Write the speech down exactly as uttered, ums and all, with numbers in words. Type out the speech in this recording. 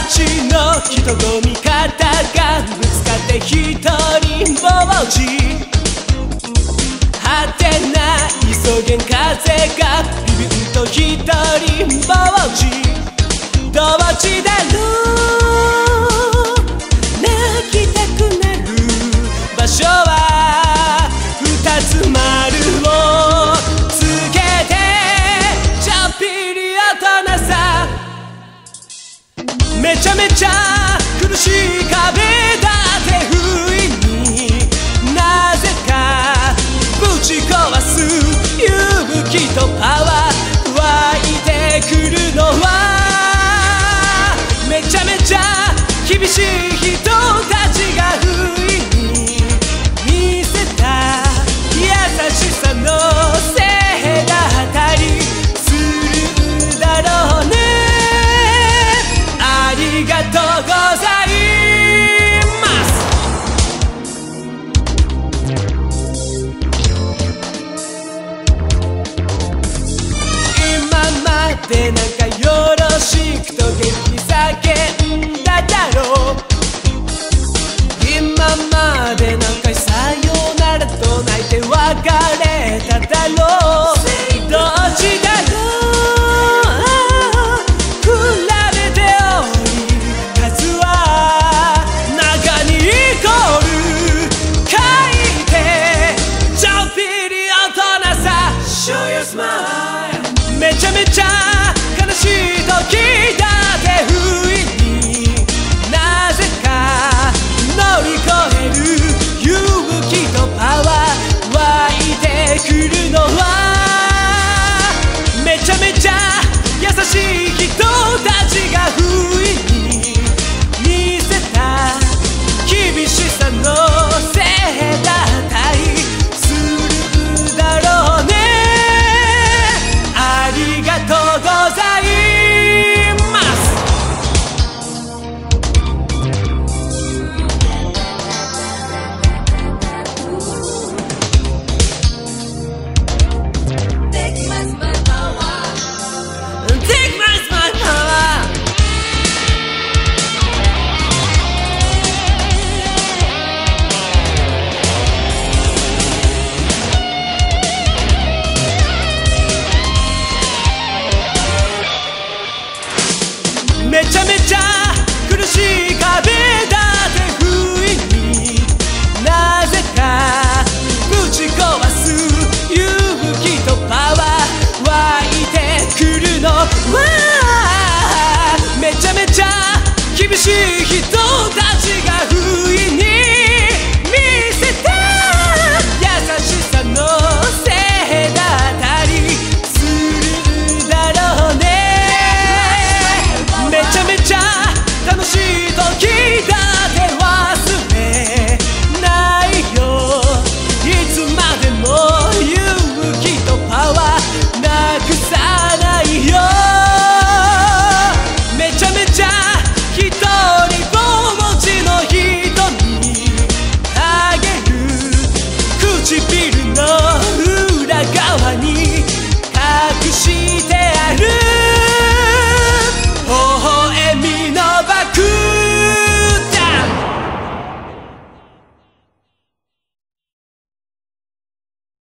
ちの人混み方がぶつかって一人ぼっち、果てない急げん風がビビンと一人ぼっち、どっちだろう、泣きたくなる場所は二つ丸をつけてちょっぴり大人さ、めちゃめちゃ苦しい壁だって不意になぜかぶち壊す勇気とパワー湧いてくるのは、めちゃめちゃ厳しい人たちが不意に見せた優しさのせいだったりするだろうね。ありがとうございます。今までなんかよろしくと元気に叫んだだろう、今までなん